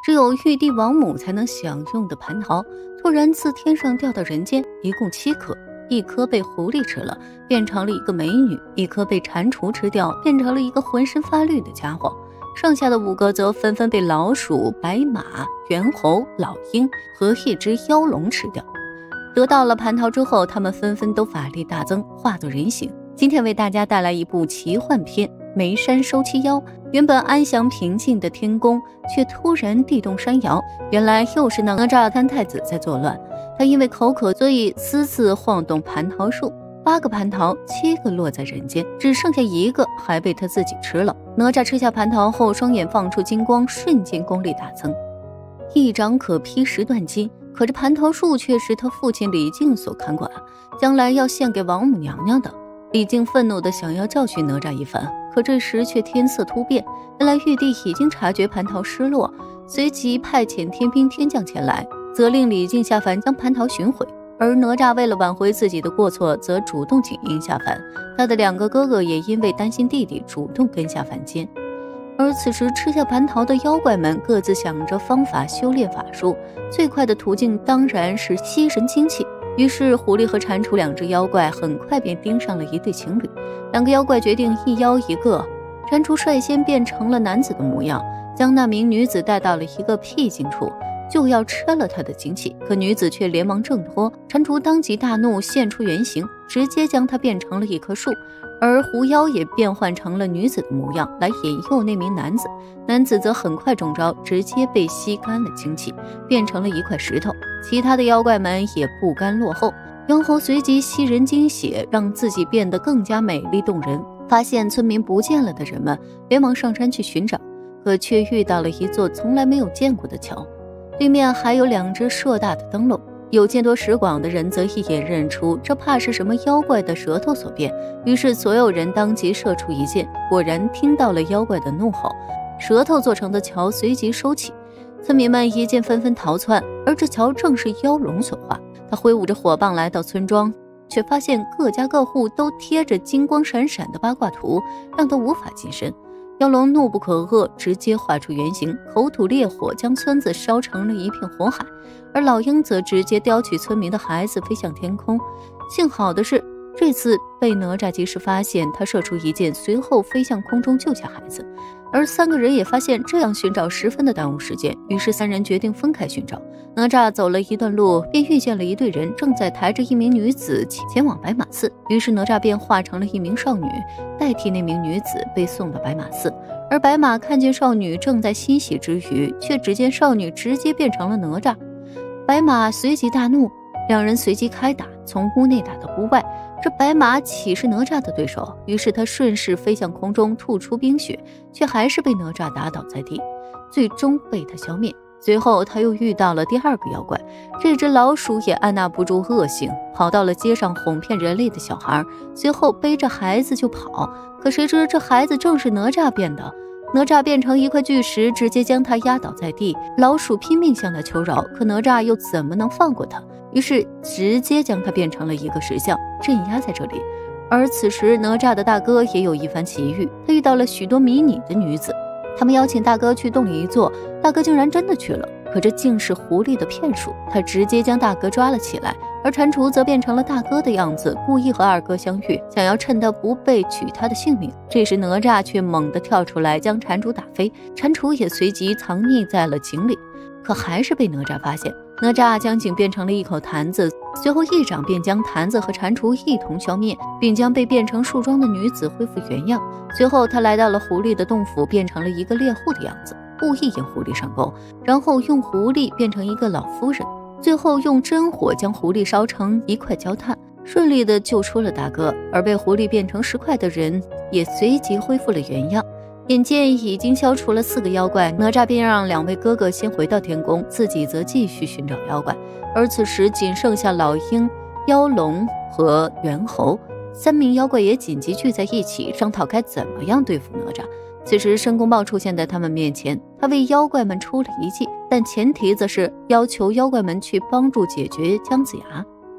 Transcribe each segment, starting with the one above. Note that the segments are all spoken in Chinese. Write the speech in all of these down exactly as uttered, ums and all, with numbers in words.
只有玉帝王母才能享用的蟠桃，突然自天上掉到人间，一共七颗。一颗被狐狸吃了，变成了一个美女；一颗被蟾蜍吃掉，变成了一个浑身发绿的家伙。剩下的五个则纷纷被老鼠、白马、猿猴、老鹰和一只妖龙吃掉。得到了蟠桃之后，他们纷纷都法力大增，化作人形。今天为大家带来一部奇幻片《眉山收七妖》。原本安详平静的天宫，却突然地动山摇。原来又是哪吒三太子在作乱。他因为口渴，所以私自晃动蟠桃树。八个蟠桃，七个落在人间，只剩下一个还被他自己吃了。哪吒吃下蟠桃后，双眼放出金光，瞬间功力大增，一掌可劈十段金。可这蟠桃树却是他父亲李靖所看管，将来要献给王母娘娘的。李靖愤怒地想要教训哪吒一番，可这时却天色突变，原来玉帝已经察觉蟠桃失落，随即派遣天兵天将前来，责令李靖下凡将蟠桃寻回。而哪吒为了挽回自己的过错，则主动请缨下凡。他的两个哥哥也因为担心弟弟，主动跟下凡间。而此时吃下蟠桃的妖怪们各自想着方法修炼法术，最快的途径当然是吸神精气。于是狐狸和蟾蜍两只妖怪很快便盯上了一对情侣。两个妖怪决定一妖一个，蟾蜍率先变成了男子的模样，将那名女子带到了一个僻静处，就要吃了她的精气。可女子却连忙挣脱，蟾蜍当即大怒，现出原形，直接将她变成了一棵树。而狐妖也变换成了女子的模样，来引诱那名男子。男子则很快中招，直接被吸干了精气，变成了一块石头。其他的妖怪们也不甘落后，猿猴随即吸人精血，让自己变得更加美丽动人。发现村民不见了的人们连忙上山去寻找，可却遇到了一座从来没有见过的桥，对面还有两只硕大的灯笼。有见多识广的人则一眼认出，这怕是什么妖怪的舌头所变。于是所有人当即射出一箭，果然听到了妖怪的怒吼，舌头做成的桥随即收起。村民们一见纷纷逃窜，而这桥正是妖龙所化。他挥舞着火棒来到村庄，却发现各家各户都贴着金光闪闪的八卦图，让他无法近身。妖龙怒不可遏，直接化出原形，口吐烈火，将村子烧成了一片火海。而老鹰则直接叼起村民的孩子飞向天空。幸好的是，这次被哪吒及时发现，他射出一箭，随后飞向空中救下孩子。而三个人也发现这样寻找十分的耽误时间，于是三人决定分开寻找。哪吒走了一段路，便遇见了一队人正在抬着一名女子前往白马寺，于是哪吒便化成了一名少女，代替那名女子被送到白马寺。而白马看见少女正在欣喜之余，却只见少女直接变成了哪吒。白马随即大怒，两人随即开打，从屋内打到屋外。这白马岂是哪吒的对手？于是他顺势飞向空中，吐出冰雪，却还是被哪吒打倒在地，最终被他消灭。随后他又遇到了第二个妖怪，这只老鼠也按捺不住恶性，跑到了街上哄骗人类的小孩，随后背着孩子就跑。可谁知这孩子正是哪吒变的。哪吒变成一块巨石，直接将他压倒在地。老鼠拼命向他求饶，可哪吒又怎么能放过他？于是直接将他变成了一个石像，镇压在这里。而此时哪吒的大哥也有一番奇遇，他遇到了许多迷你的女子，他们邀请大哥去洞里一坐，大哥竟然真的去了。可这竟是狐狸的骗术，他直接将大哥抓了起来。而蟾蜍则变成了大哥的样子，故意和二哥相遇，想要趁他不备取他的性命。这时哪吒却猛地跳出来将蟾蜍打飞，蟾蜍也随即藏匿在了井里，可还是被哪吒发现。哪吒将井变成了一口坛子，随后一掌便将坛子和蟾蜍一同消灭，并将被变成树桩的女子恢复原样。随后他来到了狐狸的洞府，变成了一个猎户的样子，故意引狐狸上钩，然后用狐狸变成一个老夫人，最后用真火将狐狸烧成一块焦炭，顺利的救出了大哥。而被狐狸变成石块的人也随即恢复了原样。眼见已经消除了四个妖怪，哪吒便让两位哥哥先回到天宫，自己则继续寻找妖怪。而此时仅剩下老鹰、妖龙和猿猴三名妖怪也紧急聚在一起，商讨该怎么样对付哪吒。此时申公豹出现在他们面前，他为妖怪们出了一计，但前提则是要求妖怪们去帮助解决姜子牙。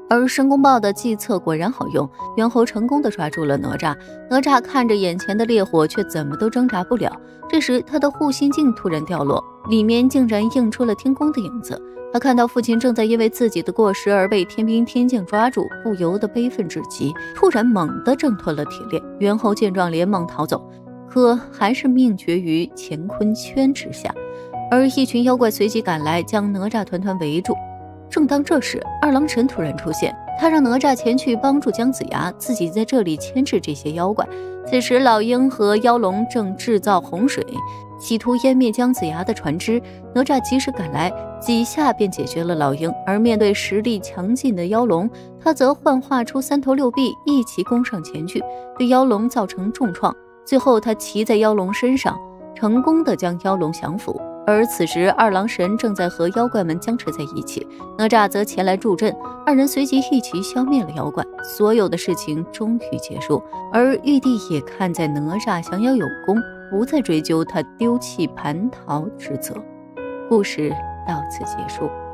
而申公豹的计策果然好用，猿猴成功地抓住了哪吒。哪吒看着眼前的烈火，却怎么都挣扎不了。这时他的护心镜突然掉落，里面竟然映出了天宫的影子。他看到父亲正在因为自己的过失而被天兵天将抓住，不由得悲愤至极，突然猛地挣脱了铁链。猿猴见状连忙逃走，可还是命绝于乾坤圈之下。而一群妖怪随即赶来，将哪吒团团围住。正当这时，二郎神突然出现，他让哪吒前去帮助姜子牙，自己在这里牵制这些妖怪。此时老鹰和妖龙正制造洪水，企图湮灭姜子牙的船只。哪吒及时赶来，几下便解决了老鹰。而面对实力强劲的妖龙，他则幻化出三头六臂，一起攻上前去，对妖龙造成重创。最后他骑在妖龙身上，成功的将妖龙降服。而此时二郎神正在和妖怪们僵持在一起，哪吒则前来助阵，二人随即一起消灭了妖怪。所有的事情终于结束，而玉帝也看在哪吒降妖有功，不再追究他丢弃蟠桃之责。故事到此结束。